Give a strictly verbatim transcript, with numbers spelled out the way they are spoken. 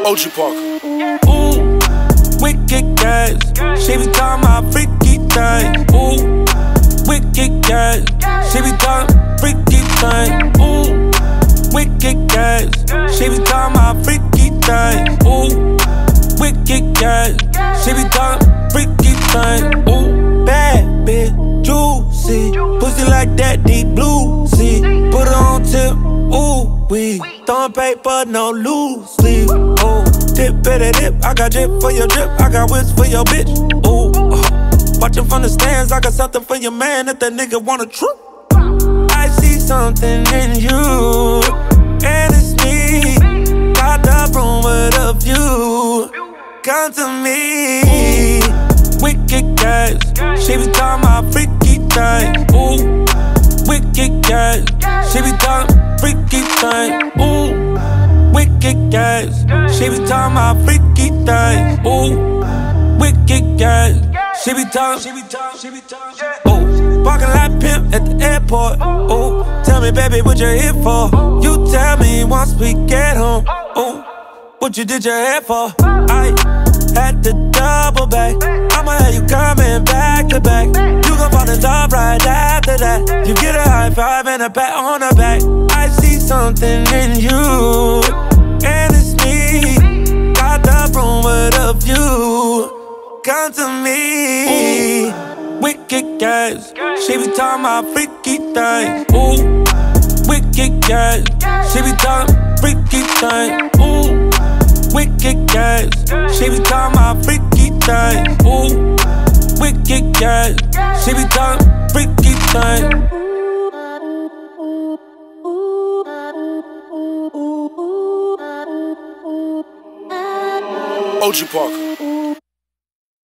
O G Parker. Ooh, wicked guys. She be talking about freaky things. Ooh, wicked guys. She be talking freaky things. Ooh, wicked guys. She be talking about freaky things. Ooh, wicked guys. She be talking freaky things. Ooh, bad bitch, juicy. Pussy like that deep blue sea. Put her on tip. Ooh, we throwing paper, no loose sleeve. Ooh, dip, better dip. I got drip for your drip. I got whips for your bitch. Ooh, uh, watching from the stands. I got something for your man if that nigga wanna trip. I see something in you, and it's me. Got the room with a view. Come to me. Wicked guys. She be talking about freaky things. Ooh, wicked guys. She be talking freaky things. Ooh, wicked guys. She be talking about freaky things. Ooh, wicked guys. She be talking, she be talking, she be talking. Ooh, parking lot pimp at the airport. Ooh, tell me, baby, what you here for? You tell me once we get home. Ooh, what you did your hair for? I had to double back. I'ma have you coming back to back. You gon' fall in love right after that. You get a high five and a pat on the back. I see something in you, and it's me. Got the room with a view. Come to me. Ooh, wicked guys. She be talking about freaky things. Ooh, wicked guys. She be talking freaky things. Ooh, wicked guys. She be talking about freaky things. Ooh, wicked guys. She be talking freaky things. O G Parker.